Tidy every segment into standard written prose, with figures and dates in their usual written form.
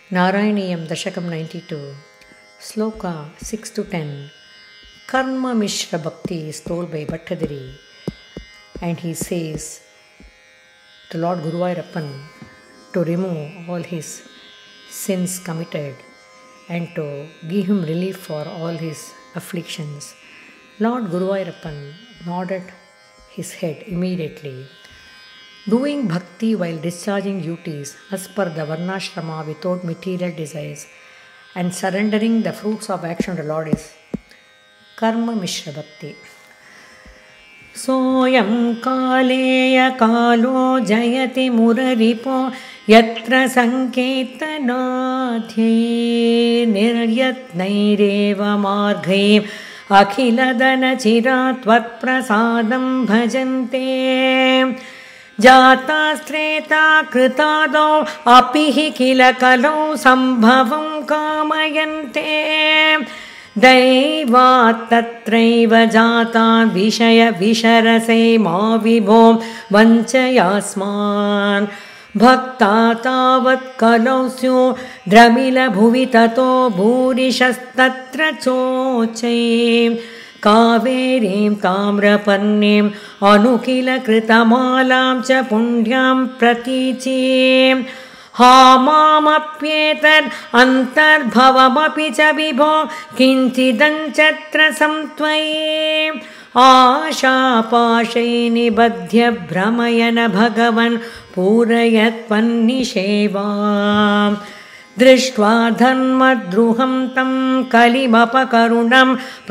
Narayaniyam Dashakam 92, Sloka 6 to 10. Karma Mishra Bhakti is told by Bhattadiri, and he says to Lord Guruvayurappan to remove all his sins committed and to give him relief for all his afflictions. Lord Guruvayurappan nodded his head immediately. Doing bhakti while discharging duties as per the varnashrama without material desires and surrendering the fruits of action to the Lord is karma mishra bhakti. Soyam kaleya kalo jayati muraripo yatra sanketanathye niryatnaireva marghe akhiladana chirat vatprasadam bhajante. जातास्त्रेता कृतादौ अपि हि किल कलौ सम्भवं कामयन्ते दैवात् तत्रैव जाता विषय विशरसे मा विभो वञ्चयास्मान् भक्ता तावत् कलौ स्यु द्रमिल भुवि ततो भूरिशस्तत्र चोचै कावेरीं ताम्रपर्णीं अनुकिलकृतमालां च पुण्यं प्रतीचीं हामामप्येतद् अन्तर्भवमपि च विभो किञ्चिदञ्चत्र संत्वयि आशापाशै निबध्य भ्रमयन भगवन् पूरयत्वन्निषेवाम् दृष्ट्वा धर्मद्रुहं तं कलिमपकरुणं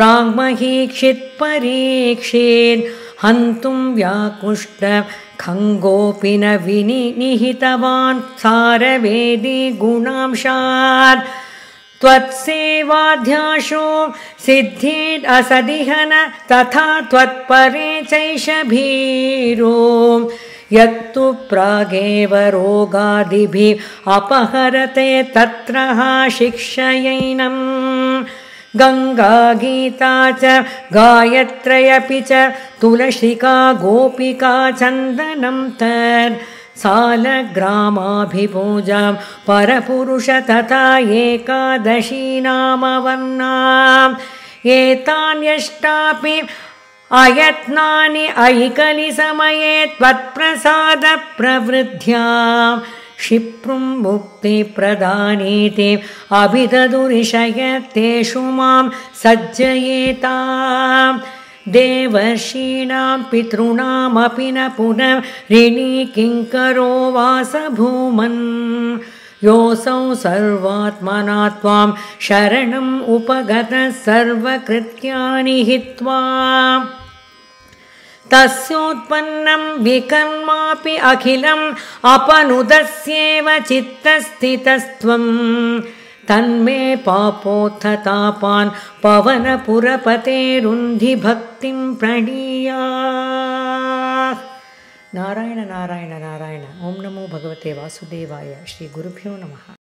प्राङ्महीक्षित्परीक्षेन् हन्तुं व्याकुष्ट खङ्गोऽपि न विनिहितवान् सारवेदी गुणांशात् त्वत्सेवाध्याशो सिद्धेद् असदिहन तथा त्वत्परे चैष भीरो यत्तु प्रागेव रोगादिभिः अपहरते तत्र शिक्षयैनं गङ्गा गीता च गायत्र्यपि च तुलसिका गोपिका चन्दनं तत् सालग्रामाभिपूजां परपुरुष तथा एकादशी नामवर्णाम् एतान्यष्टापि अयत्नानि ऐकलि समये त्वत्प्रसाद प्रवृद्ध्या क्षिप्रुं मुक्तिप्रदानीति अभिददुरिषयत्तेषु मां सज्जयेताम् देवर्षीणां पितॄणामपि न पुनः ऋणी किङ्करो वासभूमन् योऽसौ सर्वात्मना त्वां शरणम् उपगतः सर्वकृत्यानि हित्वा तस्योत्पन्नं विकर्मापि अखिलम् अपनुदस्येव चित्तस्थितस्त्वं तन्मे पापोत्थतापान् पवनपुरपतेरुन्धि भक्तिं प्रणीयात्. नारायण नारायण नारायण. ओम नमो भगवते वासुदेवाय. श्री गुरुभ्यो नमः.